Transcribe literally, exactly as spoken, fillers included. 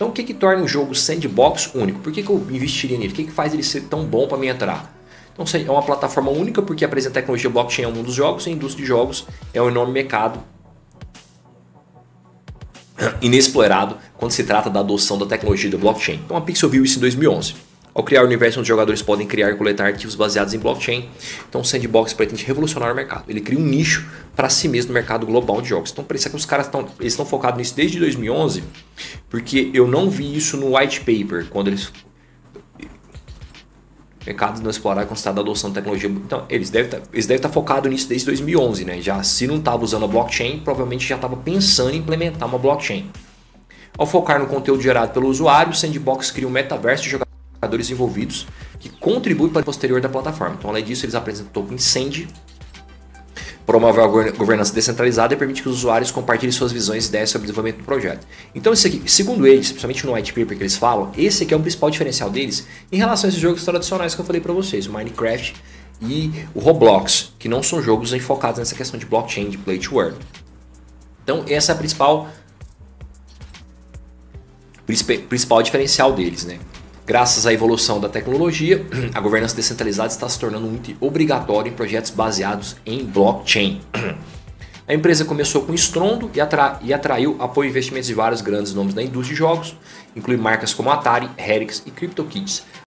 Então o que, que torna um jogo sandbox único? Por que, que eu investiria nele? O que, que faz ele ser tão bom para mim entrar? Então é uma plataforma única porque apresenta tecnologia blockchain ao mundo dos jogos, e a indústria de jogos é um enorme mercado inexplorado quando se trata da adoção da tecnologia da blockchain. Então a Pixel viu isso em dois mil e onze. Ao criar o universo onde os jogadores podem criar e coletar arquivos baseados em blockchain, então o Sandbox pretende revolucionar o mercado. Ele cria um nicho para si mesmo no mercado global de jogos. Então, por isso é que os caras estão eles estão focados nisso desde dois mil e onze, porque eu não vi isso no white paper, quando eles... mercado não explorado e considerado a adoção de tecnologia. Então, eles devem estar, eles devem estar focados nisso desde dois mil e onze, né? Já, se não estava usando a blockchain, provavelmente já estava pensando em implementar uma blockchain. Ao focar no conteúdo gerado pelo usuário, o Sandbox cria um metaverso de jogadores envolvidos que contribui para o posterior da plataforma. Então, além disso, eles apresentam o token Sand, promove a governança descentralizada e permite que os usuários compartilhem suas visões e ideias sobre o desenvolvimento do projeto. Então, esse aqui, segundo eles, principalmente no white paper que eles falam, esse aqui é o principal diferencial deles em relação a esses jogos tradicionais que eu falei para vocês, o Minecraft e o Roblox, que não são jogos focados nessa questão de blockchain, de play to earn. Então, essa é a principal, principal diferencial deles, né? Graças à evolução da tecnologia, a governança descentralizada está se tornando muito obrigatória em projetos baseados em blockchain. A empresa começou com estrondo e, atra e atraiu apoio e investimentos de vários grandes nomes da indústria de jogos, incluindo marcas como Atari, Herix e CryptoKitties.